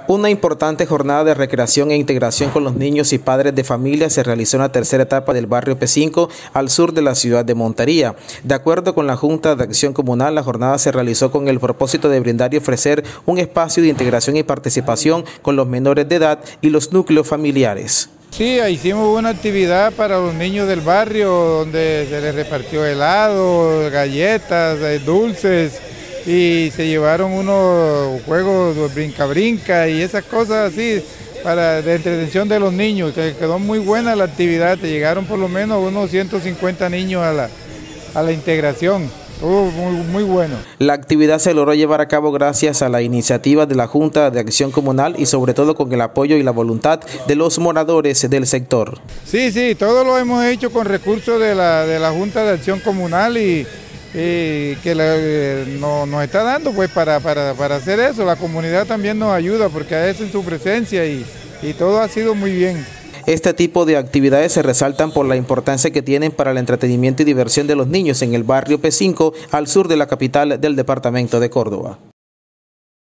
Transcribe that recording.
Una importante jornada de recreación e integración con los niños y padres de familia se realizó en la tercera etapa del barrio P5 al sur de la ciudad de Montería. De acuerdo con la Junta de Acción Comunal, la jornada se realizó con el propósito de brindar y ofrecer un espacio de integración y participación con los menores de edad y los núcleos familiares. Sí, hicimos una actividad para los niños del barrio donde se les repartió helado, galletas, dulces y se llevaron unos juegos de brinca-brinca y esas cosas así de entretención de los niños. Que quedó muy buena la actividad, llegaron por lo menos unos 150 niños a la integración. Muy bueno. La actividad se logró llevar a cabo gracias a la iniciativa de la Junta de Acción Comunal y sobre todo con el apoyo y la voluntad de los moradores del sector. Sí, todo lo hemos hecho con recursos de la Junta de Acción Comunal y que nos está dando pues para hacer eso. La comunidad también nos ayuda porque es en su presencia y todo ha sido muy bien. Este tipo de actividades se resaltan por la importancia que tienen para el entretenimiento y diversión de los niños en el barrio P5 al sur de la capital del departamento de Córdoba.